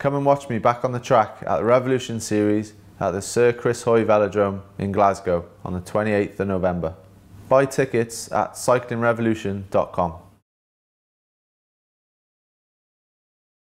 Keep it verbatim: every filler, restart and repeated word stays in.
Come and watch me back on the track at the Revolution Series at the Sir Chris Hoy Velodrome in Glasgow on the twenty-eighth of November. Buy tickets at cycling revolution dot com.